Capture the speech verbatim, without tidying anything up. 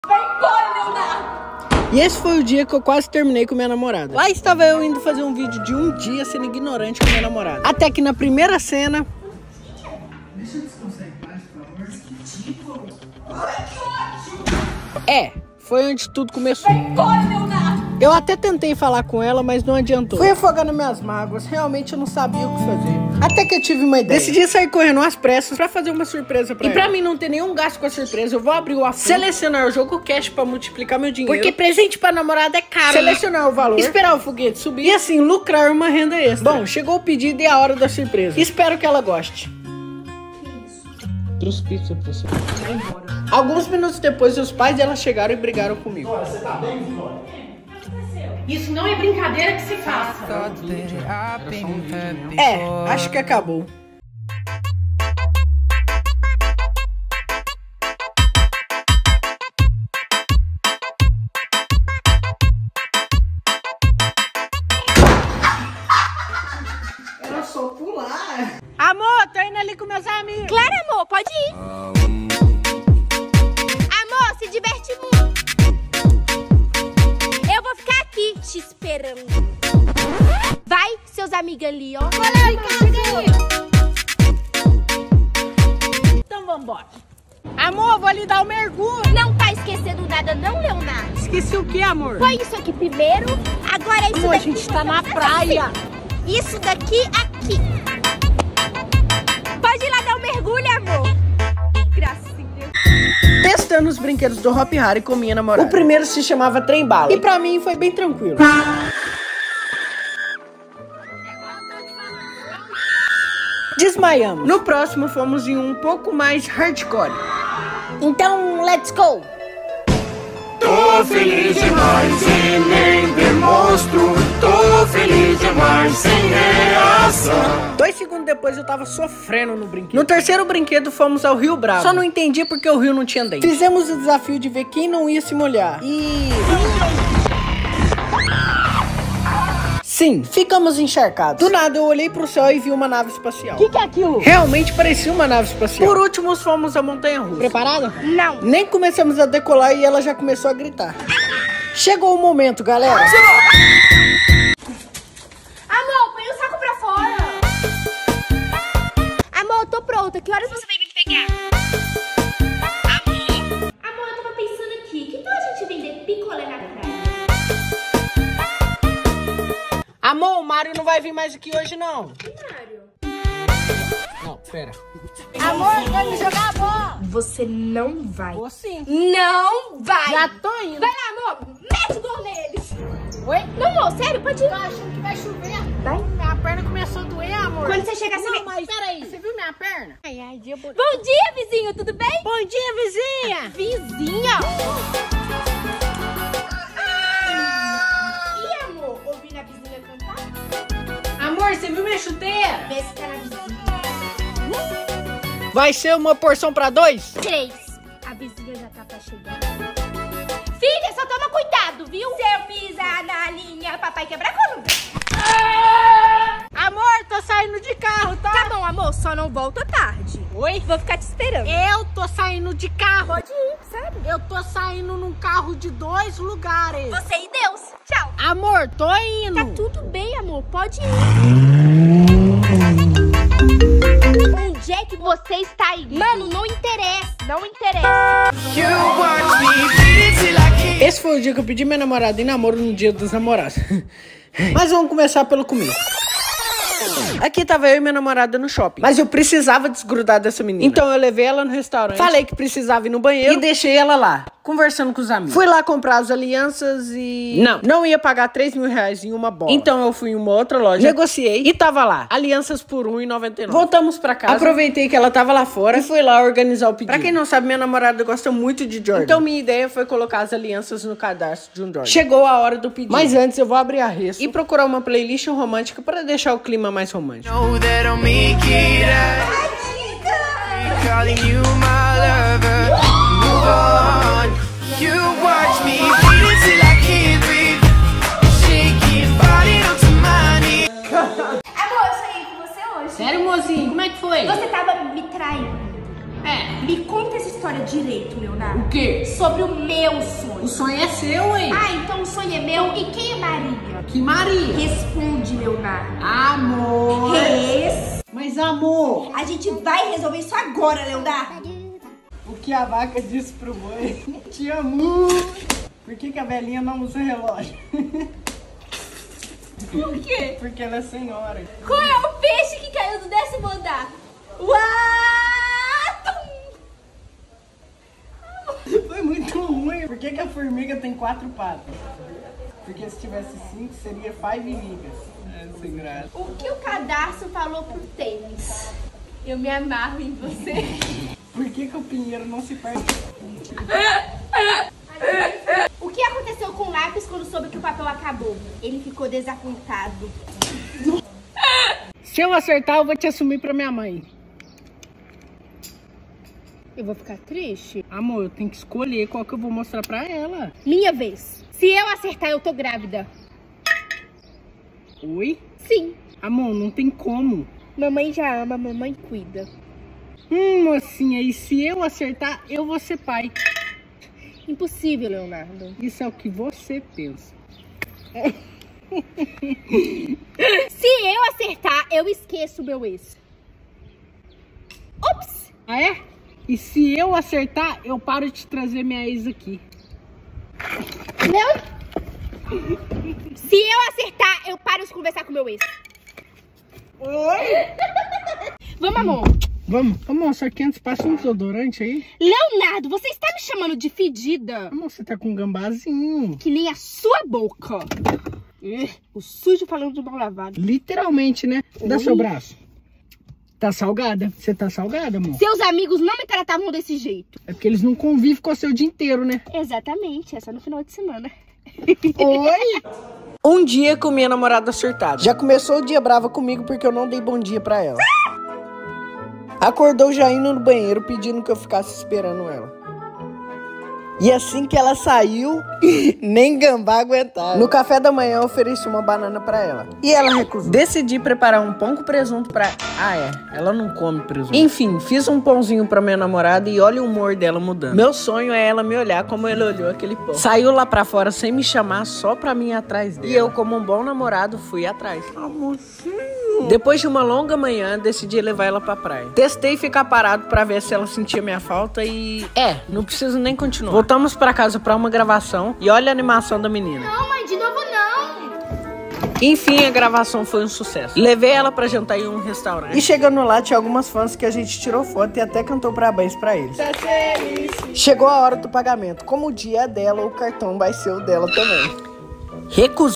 Vai embora, Leonardo! E esse foi o dia que eu quase terminei com minha namorada. Lá estava eu indo fazer um vídeo de um dia sendo ignorante com minha namorada. Até que na primeira cena... Deixa eu descansar em paz, por favor. É, foi onde tudo começou. Vai embora, Leonardo! Eu até tentei falar com ela, mas não adiantou. Fui afogando minhas mágoas, realmente eu não sabia o que fazer. Até que eu tive uma ideia. Decidi sair correndo às pressas pra fazer uma surpresa pra e ela. E pra mim não ter nenhum gasto com a surpresa, eu vou abrir o afundo, selecionar o jogo cash pra multiplicar meu dinheiro. Porque presente pra namorada é caro. Selecionar o valor, esperar o foguete subir e assim lucrar uma renda extra. Bom, chegou o pedido e a hora da surpresa. Espero que ela goste. Trouxe pizza pra você. Vai embora. Alguns minutos depois, os pais dela chegaram e brigaram comigo. Olha, você tá bem, Vitória? Isso não é brincadeira que se faça. É, acho que acabou. Era só pular. Amor, tô indo ali com meus amigos. Claro, amor, pode ir. Amor, se diverte muito. Eu vou ficar aqui te esperando. Vai, seus amigos ali, ó. Olha em casa. Então vambora. Amor, vou ali dar um mergulho. Não tá esquecendo nada não, Leonardo? Esqueci o que, amor? Foi isso aqui primeiro, agora é isso Amor, daqui. a gente tá na praia. Isso daqui, aqui. Pode ir lá dar um mergulho, amor. Graças a Deus. Testando os brinquedos do Hop Hari com minha namorada. O primeiro se chamava Trem Bala. E pra mim foi bem tranquilo. Desmaiamos. No próximo fomos em um pouco mais hardcore. Então, let's go. Tô feliz demais e nem demonstro. Tô feliz demais sem reação. Dois segundos depois eu tava sofrendo no brinquedo. No terceiro brinquedo fomos ao Rio Bravo. Só não entendi porque o rio não tinha dente. Fizemos o desafio de ver quem não ia se molhar. E... sim, ficamos encharcados. Do nada eu olhei pro céu e vi uma nave espacial. O que, que é aquilo? Realmente parecia uma nave espacial. Por último, fomos à montanha-russa. Preparada? Não. Nem começamos a decolar e ela já começou a gritar. Chegou o momento, galera. Amor, põe o saco pra fora. Amor, eu tô pronta. Que horas você vai me pegar? Amor? Amor, eu tava pensando aqui. Que tal a gente vender picolé na praia? Amor, o Mário não vai vir mais aqui hoje, não. Que Mário? Não, pera. Amor, vamos jogar a bola. Você não vai. Vou sim. Não vai. Já tô indo. Vai lá, amor. Mete o gol neles. Oi? Não, amor, sério, pode ir. Tô achando que vai chover. Vai. Minha perna começou a doer, amor. Quando você chegar, você Não, vem. mas peraí. Você viu minha perna? Ai, ai, dia bonito. Bom dia, vizinho, tudo bem? Bom dia, vizinha. Vizinha? E, amor, ouvindo a vizinha cantar? Amor, você viu minha chuteira? Vê se tá na vizinha. Vai ser uma porção pra dois? Três. A vizinha já tá pra chegar. Filha, só toma cuidado, viu? Se eu pisar na linha, papai quebra a coluna. Amor, tô saindo de carro, tá? Tá bom, amor, só não volta tarde. Oi? Vou ficar te esperando. Eu tô saindo de carro. Pode ir, sabe? Eu tô saindo num carro de dois lugares. Você e Deus. Tchau. Amor, tô indo. Tá tudo bem, amor. Pode ir. Onde é que você está indo? Mano, não interessa. Não interessa. Esse foi o dia que eu pedi minha namorada em namoro no dia dos namorados. Mas vamos começar pelo começo. Aqui tava eu e minha namorada no shopping. Mas eu precisava desgrudar dessa menina. Então eu levei ela no restaurante. Falei que precisava ir no banheiro. E deixei ela lá, conversando com os amigos. Fui lá comprar as alianças e... Não, não ia pagar três mil reais em uma bola. Então eu fui em uma outra loja, negociei e tava lá. Alianças por um real e noventa e nove. Voltamos pra casa. Aproveitei que ela tava lá fora e fui lá organizar o pedido. Pra quem não sabe, minha namorada gosta muito de Jordan. Então minha ideia foi colocar as alianças no cadastro de um Jordan. Chegou a hora do pedido. Mas antes eu vou abrir a resto e procurar uma playlist romântica pra deixar o clima mais romântico. Know that I'll make it out. Calling you my lover. Move on. You watch me beat it till I can't breathe. Shake it, body down to my knees. Amor, eu sonhei com você hoje. Sério, mozinho? Como é que foi? Você tava me traindo. É. Me conta essa história direito, Leonardo. O quê? Sobre o meu sonho. O sonho é seu, hein? Ah, então o sonho é meu. E quem é Maria? Que Maria? Responde, Leonardo. Amor. Res... Mas amor, A gente vai resolver isso agora, Leonardo. o que a vaca disse pro boi? Te amo. Por que, que a velhinha não usa relógio? Por quê? Porque ela é senhora. Qual é o peixe que caiu do décimo andar? Uau! Foi muito ruim. Por que, que a formiga tem quatro patas? Porque se tivesse cinco, seria five ligas. É, sem graça. O que o cadarço falou pro tênis? Eu me amarro em você. Por que, que o pinheiro não se perde? O que aconteceu com o lápis quando soube que o papel acabou? Ele ficou desapontado. Se eu acertar, eu vou te assumir pra minha mãe. Eu vou ficar triste? Amor, eu tenho que escolher qual que eu vou mostrar pra ela. Minha vez. Se eu acertar, eu tô grávida. Oi? Sim. Amor, não tem como. Mamãe já ama, mamãe cuida. Hum, mocinha, e se eu acertar, eu vou ser pai. Impossível, Leonardo. Isso é o que você pensa. Se eu acertar, eu esqueço o meu ex. Ops! Ah, é? E se eu acertar, eu paro de trazer minha ex aqui. Não. Se eu acertar, eu paro de conversar com o meu ex. Oi? Vamos, amor. Vamos, amor, só que antes passa um desodorante aí. Leonardo, você está me chamando de fedida? Amor, você tá com um gambazinho. Que nem a sua boca. O sujo falando do mal lavado. Literalmente, né? Dá Oi? seu braço. Tá salgada? Você tá salgada, amor? Seus amigos não me tratavam desse jeito. É porque eles não convivem com você o dia inteiro, né? Exatamente, é só no final de semana. Oi? Um dia com minha namorada surtada. Já começou o dia brava comigo porque eu não dei bom dia pra ela. Acordou já indo no banheiro pedindo que eu ficasse esperando ela. E assim que ela saiu, nem gambá aguentava. No café da manhã eu ofereci uma banana pra ela. E ela recusou. Decidi preparar um pão com presunto pra... Ah, é. Ela não come presunto. Enfim, fiz um pãozinho pra minha namorada e olha o humor dela mudando. Meu sonho é ela me olhar como ele olhou aquele pão. Saiu lá pra fora sem me chamar, só pra mim ir atrás dela. E eu, como um bom namorado, fui atrás. Amorzinho. Depois de uma longa manhã, decidi levar ela pra praia. Testei ficar parado pra ver se ela sentia minha falta e... É, não preciso nem continuar. Voltamos pra casa pra uma gravação e olha a animação da menina. Não, mãe, de novo não. Enfim, a gravação foi um sucesso. Levei ela pra jantar em um restaurante. E chegando lá, tinha algumas fãs que a gente tirou foto e até cantou parabéns pra eles. Chegou a hora do pagamento. Como o dia é dela, o cartão vai ser o dela também. Recusei.